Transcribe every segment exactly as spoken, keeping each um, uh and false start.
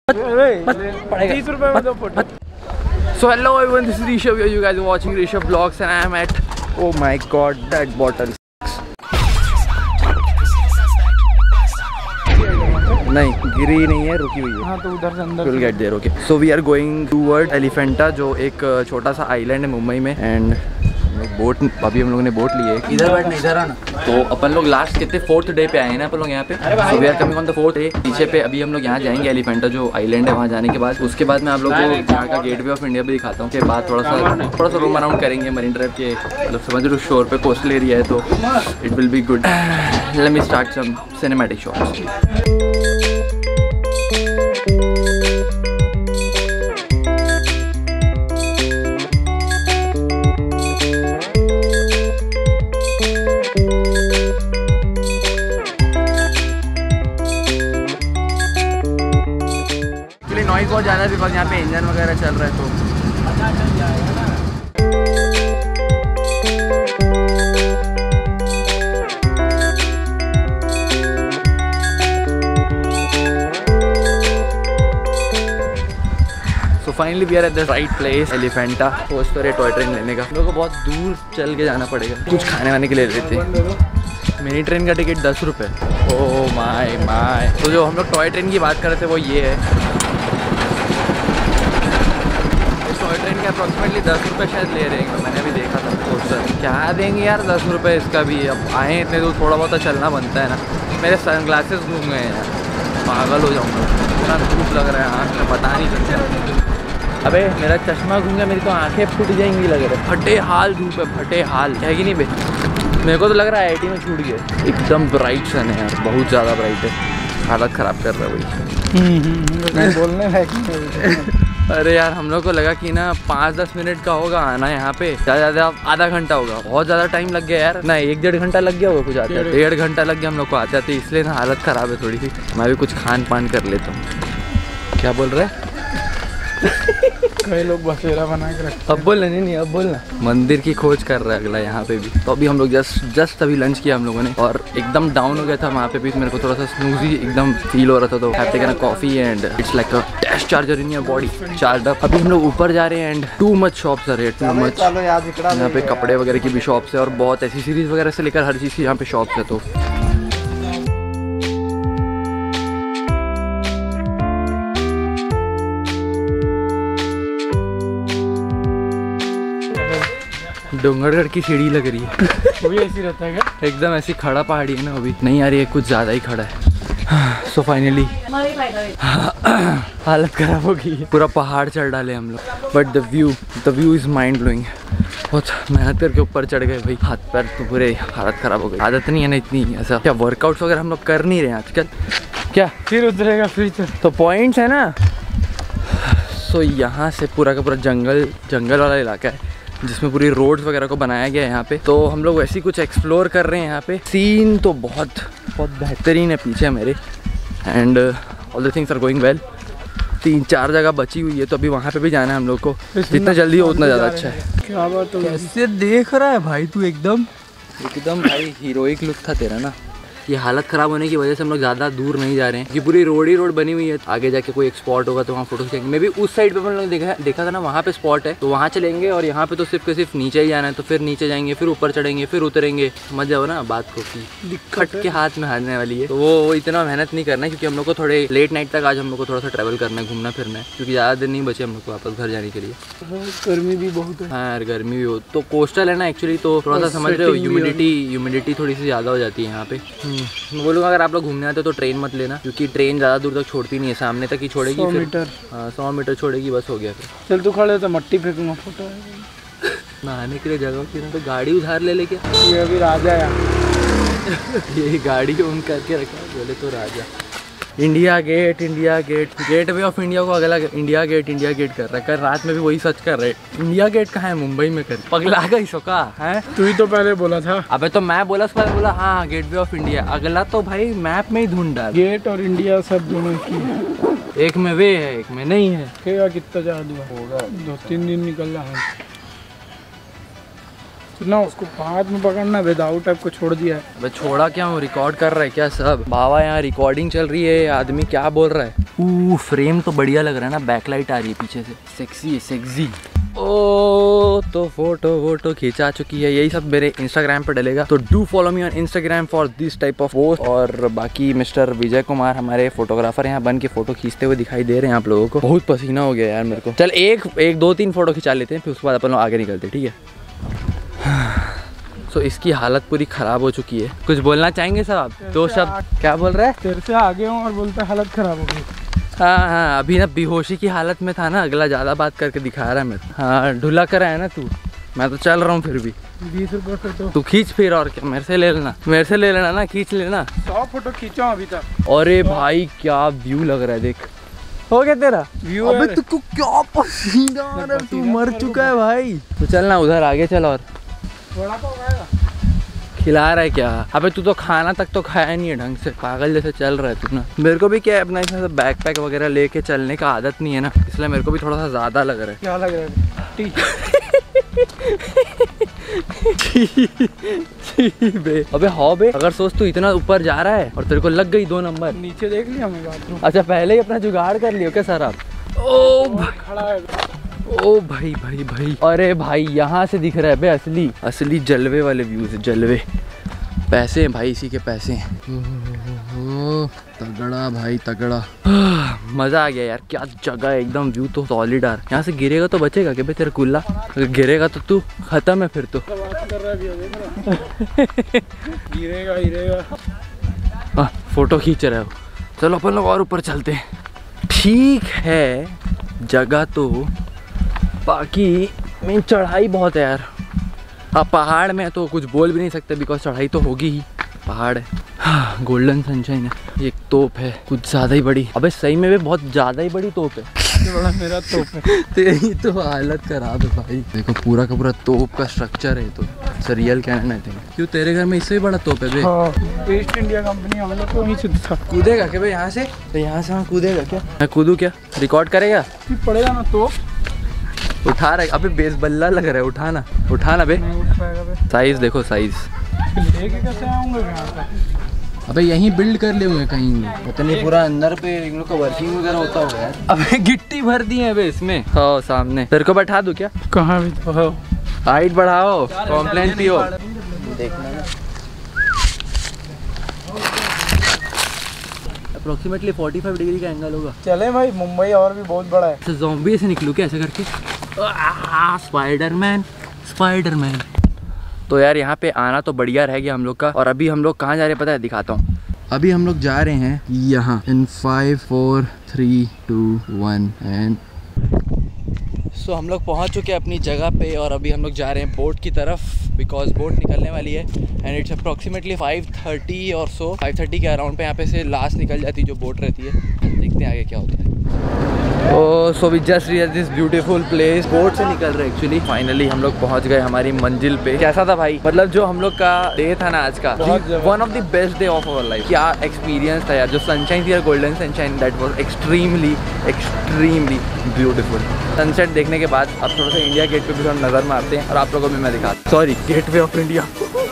तीस रुपए में दो photo. So hello everyone, this is Rishabh. You guys are watching Rishabh Vlogs and I am at, oh my god, that bottle. नहीं गिरी नहीं है, रुकी हुई है। हाँ तो उधर से अंदर। We'll get there, okay. So we are going toward Elephanta, जो एक छोटा सा आइलैंड है मुंबई में, एंड बोट अभी हम लोगों ने बोट ली है। इधर बैठना, इधर आना। तो अपन लोग लास्ट कितने फोर्थ डे पे आए हैं ना अपन लोग यहाँ पे। So we are coming on the fourth day। पीछे पे अभी हम लोग यहाँ जाएंगे एलिफेंटा जो आइलैंड है, वहाँ जाने के बाद उसके बाद मैं आप लोगों को यहाँ का गेटवे ऑफ इंडिया भी दिखाता हूँ। के बाद थोड़ा सा थोड़ा सा रूम अराउंड करेंगे मरीन ड्राइव के, मतलब समझ लो शोर पे कोस्टल एरिया है तो it will be good. Let me start some cinematic shots. Noise बहुत ज़्यादा है बिकॉज यहाँ पे इंजन वगैरह चल रहा है तो so finally we are at the right place Elephanta. सोच तो रहे टॉय ट्रेन लेने का, हम लोग को बहुत दूर चल के जाना पड़ेगा। कुछ खाने वाने के लिए लेते हैं। मिनी ट्रेन का टिकट दस रुपये। Oh my my. तो जो हम लोग टॉय ट्रेन की बात कर रहे थे वो ये है। टॉय ट्रेन के अप्रॉक्सीमेटली दस रुपये शायद ले रहे हैं, मैंने भी देखा था पोस्टर। क्या देंगे यार दस रुपये इसका भी। अब आए इतने दूर, थोड़ा बहुत तो चलना बनता है ना। मेरे सन ग्लासेस घूम गए हैं यार, पागल हो जाऊँगा। इतना धूप लग रहा है, आँख में पता नहीं चलता। अबे मेरा चश्मा घूम गया, मेरी तो आँखें फूट जाएंगी लग रहा है। फटे हाल धूप है, फटे हाल है कि नहीं बे। मेरे को तो लग रहा है आई आई टी में छूट गए। एकदम ब्राइट सन है यार, बहुत ज़्यादा ब्राइट है, हालत ख़राब कर रहा है भाई। बोलने है अरे यार हम लोग को लगा कि ना पाँच दस मिनट का होगा आना यहाँ पे, ज़्यादा ज़्यादा आधा घंटा होगा। बहुत ज़्यादा टाइम लग गया यार, ना एक डेढ़ घंटा लग गया होगा कुछ आते हैं। डेढ़ घंटा लग गया हम लोग को आते आते, इसलिए ना हालत ख़राब है थोड़ी सी। मैं भी कुछ खान पान कर लेता हूँ। क्या बोल रहे हैं? कई लोग बसेरा बना के रखते। अब बोलना नहीं नहीं अब बोलना। मंदिर की खोज कर रहा है अगला यहाँ पे भी। तो अभी हम लोग जस्ट जस्ट अभी लंच किया हम लोगों ने और एकदम डाउन हो गया था वहाँ पे भी। मेरे को थोड़ा सा स्नूजी एकदम फील हो रहा था, तो have taken a coffee and it's like a test charger in your body, charge up. अभी हम लोग ऊपर जा रहे हैं and too much shops are too much. यहाँ पे कपड़े वगैरह की भी शॉप्स है और बहुत एसेसरीज वगैरह से लेकर हर चीज़ की यहाँ पे शॉप्स है। तो डोंगरगढ़ की सीढ़ी लग रही है। वो भी ऐसी रहता है क्या? एकदम ऐसी खड़ा पहाड़ी है ना, अभी नहीं आ रही है, कुछ ज़्यादा ही खड़ा है। सो फाइनली हालत खराब हो गई है, पूरा पहाड़ चढ़ डाले हम लोग। But the view the view is mind blowing. बहुत मेहनत करके ऊपर चढ़ गए भाई, हाथ पैर तो पूरे हालत ख़राब हो गई। आदत नहीं है ना इतनी ऐसा। क्या वर्कआउट्स वगैरह हम लोग कर नहीं रहे हैं आजकल। क्या फिर उतरेगा फिर चल। तो पॉइंट्स है ना। सो यहाँ से पूरा का पूरा जंगल जंगल वाला इलाका है जिसमें पूरी रोड्स वगैरह को बनाया गया है यहाँ पे। तो हम लोग वैसे ही कुछ एक्सप्लोर कर रहे हैं यहाँ पे। सीन तो बहुत बहुत बेहतरीन है पीछे मेरे, and all the things are going well. तीन चार जगह बची हुई है तो अभी वहाँ पे भी जाना है हम लोग को। जितना जल्दी हो उतना ज़्यादा अच्छा है। क्या बात है, कैसे देख रहा है भाई तू? एकदम एकदम भाई हीरोइक लुक था तेरा ना। ये हालत ख़राब होने की वजह से हम लोग ज़्यादा दूर नहीं जा रहे हैं। ये पूरी रोड ही रोड बनी हुई है। आगे जाके कोई एक स्पॉट होगा तो वहाँ फोटो खींचेंगे। मैं भी उस साइड पे हम लोग देखा देखा था ना, वहाँ पे स्पॉट है तो वहाँ चलेंगे। और यहाँ पे तो सिर्फ के सिर्फ नीचे ही जाना है, तो फिर नीचे जाएंगे, फिर ऊपर चढ़ेंगे, फिर उतरेंगे। समझ जाओ ना बात को कि दिक्कत के हाथ में हारने वाली है। तो वो वो इतना मेहनत नहीं करना है क्योंकि हम लोग को थोड़े लेट नाइट तक आज हम लोग को थोड़ा सा ट्रैवल करना है, घूमना फिरना है, क्योंकि ज़्यादा दिन नहीं बचे हम लोग को वापस घर जाने के लिए। गर्मी भी बहुत है। हाँ यार गर्मी भी हो। तो कोस्टल है ना एक्चुअली, तो थोड़ा सा समझ रहे हो ह्यूमिडिटी ह्यूमिडिटी थोड़ी सी ज़्यादा हो जाती है यहाँ पे। मैं बोलूँगा अगर आप लोग घूमने आते हो तो ट्रेन मत लेना, क्योंकि ट्रेन ज़्यादा दूर तक छोड़ती नहीं है, सामने तक ही छोड़ेगी। सौ मीटर हाँ सौ मीटर छोड़ेगी, बस हो गया फिर। चल तू खड़े तो मट्टी फेंकूंगा फोटो नहाने के लिए जगह की ना, तो गाड़ी उधार ले ले क्या? ये अभी राजा है ये गाड़ी ओन करके रखा है, बोले तो राजा। India Gate India Gate gateway of India को अगला इंडिया गेट इंडिया गेट कर रहा है। कल रात में भी वही सर्च कर रहे। इंडिया गेट कहाँ है? मुंबई में कर। पगला गई सोका है। तू ही तो पहले बोला था। अबे तो मैं बोला, उसके बाद बोला हाँ गेट वे ऑफ इंडिया। अगला तो भाई मैप में ही ढूंढ डाल। गेट और इंडिया सब दोनों की है। एक में वे है एक में नहीं है। कितना जादू होगा, दो तीन दिन निकल रहा है। सुना, उसको हाथ में पकड़ना, विदाउट टाइप को छोड़ दिया है। अबे छोड़ा क्या हूँ, रिकॉर्ड कर रहा है क्या सब? बाबा यहाँ रिकॉर्डिंग चल रही है, आदमी क्या बोल रहा है? ऊ फ्रेम तो बढ़िया लग रहा है ना, बैकलाइट आ रही है पीछे से, सेक्सी है सेक्सी। ओ तो फोटो वोटो खींचा चुकी है, यही सब मेरे इंस्टाग्राम पे डलेगा, तो do follow me on Instagram for this type of post. और बाकी मिस्टर विजय कुमार हमारे फोटोग्राफर यहाँ बन के फोटो खींचते हुए दिखाई दे रहे हैं आप लोगों को। बहुत पसीना हो गया यार मेरे को। चल एक एक दो तीन फोटो खिंचा लेते हैं, फिर उसके बाद अपन लोग आगे निकलते, ठीक है? सो so, इसकी हालत पूरी खराब हो चुकी है। कुछ बोलना चाहेंगे सर आप? दो शब्द। क्या बोल रहे हैं? तेरे से आगे हूँ और बोलता हालत खराब हो गई। हाँ हाँ, अभी ना बेहोशी की हालत में था ना, अगला ज़्यादा बात करके दिखा रहा है मेरे। हाँ ढुला कर है ना तू, मैं तो चल रहा हूँ फिर भी। बीस रुपये फिर तो तू खींच फिर, और क्या, मेरे से ले लेना, मेरे से ले लेना ना, खींच लेना। सौ फोटो खींचा अभी तक। अरे भाई क्या व्यू लग रहा है, देख। हो गया तेरा व्यू? अबे तुझको क्या पसीना आ रहा है, तू मर चुका है भाई। तो चल ना उधर आगे चल। और थोड़ा तो खाएगा, खिला रहा है क्या? अबे तू तो खाना तक तो खाया नहीं है ढंग से, पागल जैसे चल रहा है तू ना। मेरे को भी क्या है, अपना ऐसा बैक पैक वगैरह लेके चलने का आदत नहीं है ना, इसलिए मेरे को भी थोड़ा सा ज़्यादा लग रहा है। क्या लग रहा है? बे अबे हाँ बे, अगर सोच तू इतना ऊपर जा रहा है और तेरे को लग गई दो नंबर। नीचे देख लिया मैं बाथरूम। अच्छा पहले ही अपना जुगाड़ कर लियो क्या सर आप? ओ खड़ा है। ओ भाई भाई भाई, अरे भाई यहाँ से दिख रहा है बे असली असली जलवे वाले व्यूज, जलवे। पैसे हैं भाई, इसी के पैसे हैं। तगड़ा भाई तगड़ा। मजा आ गया यार, क्या जगह है एकदम, व्यू तो सॉलिड आ रहा है। यहाँ से गिरेगा तो बचेगा क्या बे तेरा कुल्ला? अगर गिरेगा तो तू खत्म है फिर तो। गिरेगा गिरेगा। हाँ फोटो खींच रहे हो, चलो अपन लोग और ऊपर चलते हैं। ठीक है जगह तो, बाकी मेन चढ़ाई बहुत है यार। अब पहाड़ में तो कुछ बोल भी नहीं सकते, बिकॉज चढ़ाई तो होगी ही, पहाड़ है। हाँ, गोल्डन सनशाइन है। एक तोप है कुछ ज़्यादा ही बड़ी, अबे सही में भी बहुत ज़्यादा ही बड़ी तोप है। बड़ा मेरा तोप है। तेरी तो हालत खराब है भाई, देखो पूरा का पूरा तोप का स्ट्रक्चर है तो। Real cannon I think. क्यों तेरे घर में इससे भी बड़ा तोप है बे? हाँ, ईस्ट इंडिया कंपनी हम लोग को वहीं से था। कूदेगा क्या भाई यहाँ से? तो यहाँ से वहाँ कूदेगा क्या? मैं कूदूँ क्या? रिकॉर्ड करेगा? पड़ेगा ना तोप। उठा रहा है अबे, बेस बल्ला लग रहा है, उठाना उठाना बे। नहीं उठ पाएगा बे। साइज देखो साइज। लेके कैसे आऊँगा यहाँ पे? अबे यहीं बिल्ड कर ले हुए कहीं, पता नहीं पूरा अंदर पे इन लोग का वर्किंग वगैरह होता होगा यार। अबे गिट्टी भर दी है बे इसमें। हाँ सामने। तेरे को बैठा दूं क्या? कहाँ भी तो हो। हाइट बढ़ाओ, कॉम्प्लेन पियो। देखना ना अप्रोक्सीमेटली पैंतालीस डिग्री का एंगल होगा। चले भाई, मुंबई और भी बहुत बड़ा है। ज़ॉम्बी से निकलूँ क्या ऐसे करके? Spiderman Spiderman. तो यार यहाँ पे आना तो बढ़िया रह गया हम लोग का। और अभी हम लोग कहाँ जा रहे हैं पता है? दिखाता हूँ। अभी हम लोग जा रहे हैं यहाँ in five four three two one and so हम लोग पहुँच चुके हैं अपनी जगह पे। और अभी हम लोग जा रहे हैं बोट की तरफ, बिकॉज बोट निकलने वाली है and it's approximately five thirty और सो फाइव थर्टी के अराउंड पे यहाँ पे से लास्ट निकल जाती है जो बोट रहती है। देखते हैं आगे क्या होता है। Oh so we just reach this beautiful place. Boat से निकल रहे एक्चुअली। फाइनली हम लोग पहुंच गए हमारी मंजिल पे। कैसा था भाई? मतलब जो हम लोग का डे था ना आज का, one of the best day of our life. क्या एक्सपीरियंस था यार, जो सनशाइन थी, golden sunshine, that was extremely extremely beautiful. Sunset देखने के बाद अब थोड़ा सा इंडिया गेट पे भी हम नजर मारते हैं और आप लोगों को भी मैं दिखाता। Sorry, gateway of India.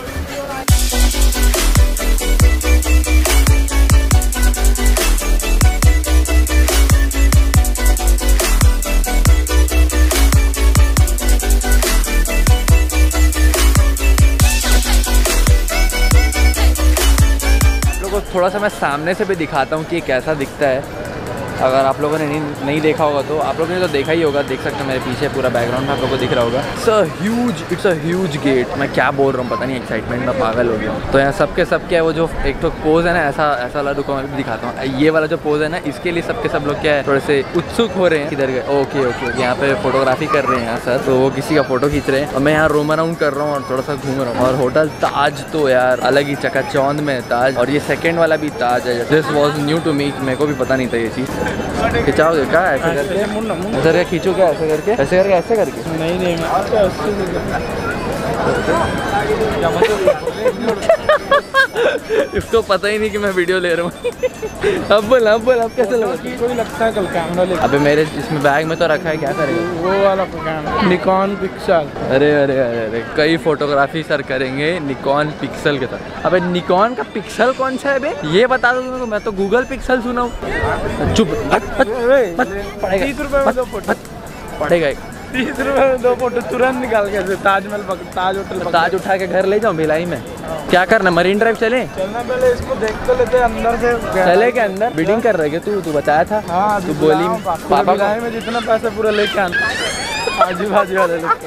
थोड़ा सा मैं सामने से भी दिखाता हूँ कि कैसा दिखता है। अगर आप लोगों ने नहीं, नहीं देखा होगा तो आप लोगों ने तो देखा ही होगा। देख सकते हैं मेरे पीछे पूरा बैकग्राउंड में आप लोगों को दिख रहा होगा। It's a huge it's a huge gate. मैं क्या बोल रहा हूँ पता नहीं, एक्साइटमेंट में पागल हो गया हूँ। तो यहाँ सबके सब क्या है, वो जो एक तो पोज है ना, ऐसा ऐसा वाला रुको मैं भी दिखाता हूँ। ये वाला जो पोज है ना, इसके लिए सबके सब लोग क्या है, थोड़े से उत्सुक हो रहे हैं किधर गए। ओके ओके, यहाँ पे फोटोग्राफी कर रहे हैं यहाँ सर, तो वो किसी का फोटो खींच रहे हैं और मैं यहाँ रोम अराउंड कर रहा हूँ और थोड़ा सा घूम रहा हूँ। और होटल ताज तो यार अलग ही चकाचौंध में ताज। और ये सेकेंड वाला भी ताज है। This was new to me, मेरे को भी पता नहीं था ये चीज़। खिंचाओगे क्या ऐसे करके? ऐसे करके खींचो क्या? ऐसे करके ऐसे करके ऐसे करके? नहीं नहीं, इसको पता ही नहीं कि मैं वीडियो ले रहा हूँ। अब बोल अब बोल अब कैसे लगा? कोई लगता है कल कैमरा ले। अबे मेरे इसमें बैग में तो रखा है, क्या करेगा? वो वाला कैमरा निकॉन पिक्सल। अरे अरे अरे अरे कई फोटोग्राफी सर करेंगे निकॉन पिक्सल के साथ। अबे निकॉन का पिक्सल कौन सा है बे? ये बता दो तुमको, मैं तो गूगल पिक्सल सुना हूँ। चुप पड़ेगा तीस रुपए में दो फोटो पड़ेगा तीस रुपए में दो फोटो तुरंत निकाल के ताजमहल ताज होटल ताज उठा के घर ले जाऊँ भिलाई में। क्या करना, मरीन ड्राइव चले? चलना, पहले इसको देख तो लेते अंदर से। चले के अंदर बिडिंग कर रहे तू तू बताया था। हाँ तू बोली पापा भिलाई में जितना पैसा पूरा लेके आना आजू बाजू वाले लोग।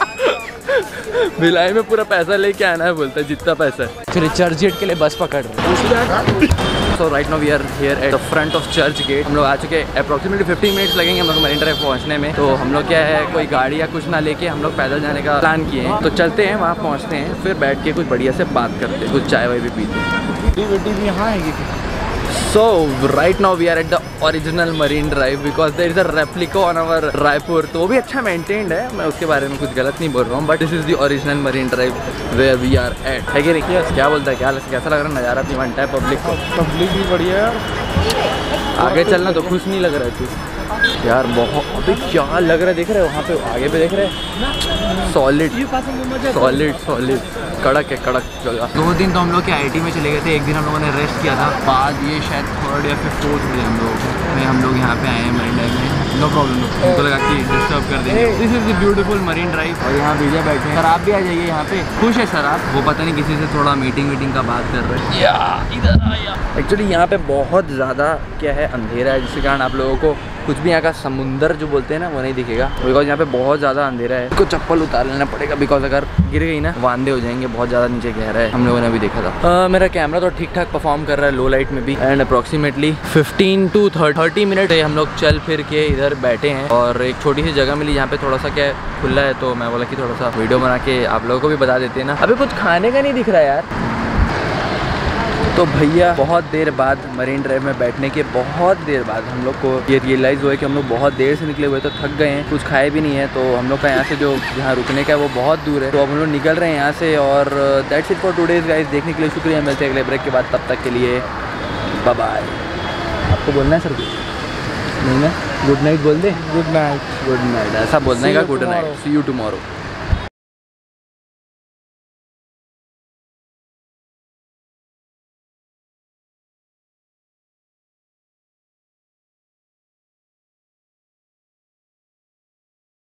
भिलाई में पूरा पैसा लेके आना है बोलता है, जितना पैसा है। फिर चर्च गेट के लिए बस पकड़ रहे। So right now we are here at the front of Churchgate. हम लोग आ चुके हैं, अप्रॉक्सीमेटली फिफ्टीन मिनट्स लगेंगे हम लोग मरीन ड्राइव पहुंचने में। तो हम लोग क्या है, कोई गाड़ी या कुछ ना लेके हम लोग पैदल जाने का प्लान किए हैं। तो चलते हैं, वहाँ पहुँचते हैं, फिर बैठ के कुछ बढ़िया से बात करते हैं, कुछ चाय वाय भी पीते हैं। बेटी भी यहाँ है। So right now we are at the original Marine Drive because there is a replica on our Raipur. तो वो भी अच्छा मेंटेन्ड है, मैं उसके बारे में कुछ गलत नहीं बोल रहा हूँ, but this is the original Marine Drive where we are at. है कि नहीं? क्या बोलता है, क्या कैसा लग रहा है नज़ारा? अपनी वन टाइप पब्लिक को, पब्लिक भी बढ़िया है। आगे चलना तो खुश नहीं लग रहा है तू यार? बहुत अभी क्या लग रहा है, देख रहे हो वहाँ पे आगे पे देख रहे हैं, सॉलिड सॉलिड सॉलिड कड़क है, कड़क जगह। दो दिन तो हम लोग के आईटी में चले गए थे, एक दिन हम लोगों ने रेस्ट किया था, बाद ये शायद थर्ड या फिर फोर्थ डे हम लोग में हम लोग यहाँ पे आए हैं मरीन ड्राइव में। नो प्रॉब्लम, उनको लगा कि डिस्टर्ब कर देंगे। This is the beautiful Marine Drive और यहाँ भैया बैठे हैं। सर आप भी आ जाइए यहाँ पे। खुश है सर आप? वो पता नहीं किसी से थोड़ा मीटिंग वीटिंग का बात कर रहे हैं। इधर आया। एक्चुअली यहाँ पे बहुत ज़्यादा क्या है, अंधेरा है, जिसके कारण आप लोगों को कुछ भी यहाँ का समुंदर जो बोलते हैं ना वो नहीं दिखेगा, बिकॉज यहाँ पे बहुत ज़्यादा अंधेरा है। इसको चप्पल उतार लेना पड़ेगा, बिकॉज अगर गिर गई ना वांदे हो जाएंगे, बहुत ज़्यादा नीचे गहरा है। हम लोगों ने अभी देखा था। uh, मेरा कैमरा तो ठीक ठाक परफॉर्म कर रहा है लो लाइट में भी। And approximately fifteen to thirty minute हम लोग चल फिर के इधर बैठे हैं और एक छोटी सी जगह मिली जहाँ पे थोड़ा सा क्या खुला है, तो मैं बोला कि थोड़ा सा वीडियो बना के आप लोगों को भी बता देते हैं ना। अभी कुछ खाने का नहीं दिख रहा है यार। तो भैया बहुत देर बाद मरीन ड्राइव में बैठने के बहुत देर बाद हम लोग को ये रियलाइज़ हुआ है कि हम लोग बहुत देर से निकले हुए, तो थक गए हैं, कुछ खाए भी नहीं है। तो हम लोग का यहाँ से जो जहाँ रुकने का है वो बहुत दूर है, तो अब हम लोग निकल रहे हैं यहाँ से। और that's it for today's guys. देखने के लिए शुक्रिया, मिलते हैं अगले ब्रेक के बाद, तब तक के लिए बाय बाय। आपको बोलना है सर कुछ? नहीं ना, गुड नाइट बोल दे। Good night. गुड नाइट ऐसा बोलना है का? Good night, see you tomorrow.